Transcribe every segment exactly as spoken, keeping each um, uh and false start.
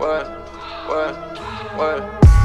what, what, what?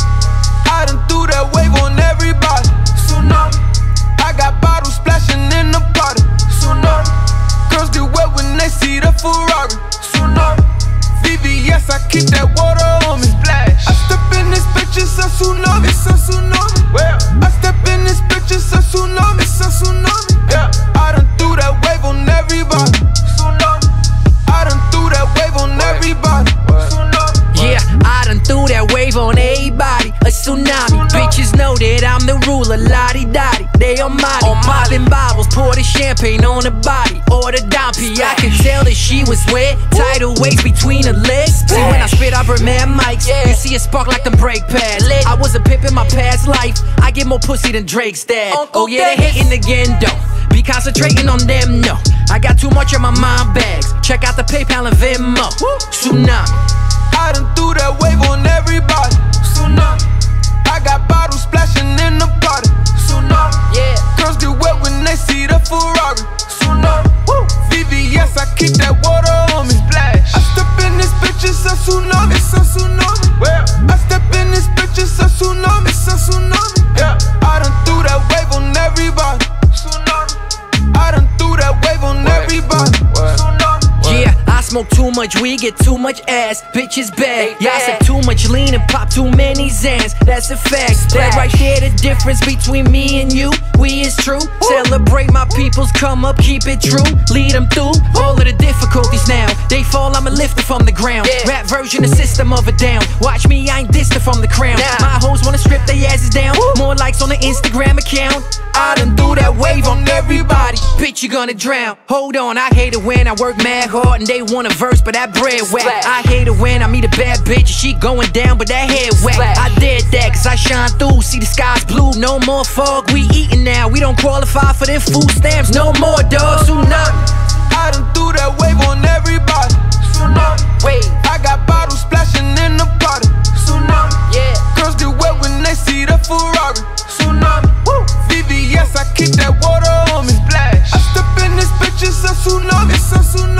I done threw that wave on everybody. Tsunami. I got bottles splashing in the party. Tsunami. Girls get wet when they see the Ferrari. Tsunami. V V S, I keep that water on me. Splash. I step in this bitch, it's a tsunami. It's a tsunami. Well, I step in this bitch, it's a tsunami. It's a tsunami. Yeah. I done threw that wave on everybody. Tsunami. I done threw that wave on everybody. Tsunami. Yeah, I done threw that wave on everybody. A tsunami. Bitches know that I'm the ruler. Lottie-dottie, they on Molly. On popping bottles, pour the champagne on the body. Order Dom P. I can tell that she was wet. Tidal waves between her legs. See, when I spit up her man mics, you see it spark like them brake pads. I was a pimp in my past life. I get more pussy than Drake's dad. Oh yeah, they hating again, though. Be concentrating on them, no. I got too much in my mind bags. Check out the PayPal and Venmo. Tsunami. I done threw that wave on everybody. Tsunami. I got bottles splashing in the party. Tsunami. Yeah. Girls get wet when they see the Ferrari. Tsunami. Woo. V V S, I keep that water on me. Splash. I step in this bitch, it's a tsunami. It's a tsunami. Well, I step in this bitch, it's a tsunami. It's a tsunami. Yeah. I done threw that wave on everybody. Tsunami. I done threw that wave on everybody. Tsunami. Yeah, I smoke too much weed, get too much ass. Bitches bad. Y'all sip too much lean and pop too many Xans. That's a fact. That right there, the difference between me and you. We is true. Celebrate my people's come up, keep it true. Lead them through all of the difficulties now. They fall, I'ma lift it from the ground. Rap version, the system of a down. Watch me, I ain't distant from the crown. My hoes wanna strip their asses down. More likes on the Instagram account. I done threw that wave on everybody. Bitch, you gonna drown. Hold on, I hate it when I work mad hard and they want a verse, but that bread wet. I hate it when I meet a bad bitch and she going down, but that head wet. I did that cause I shine through, see the sky's blue. No more fog, we eating now. We don't qualify for them food stamps, no more, dog. Tsunami. I done threw that wave on everybody. Tsunami. Wait. I got bottles splashing in the party. Tsunami. Yeah. Girls get wet when they see the Ferrari. Tsunami. Woo. V V S, I keep that water on me. Splash. I step in this bitch, it's a tsunami. It's a tsunami.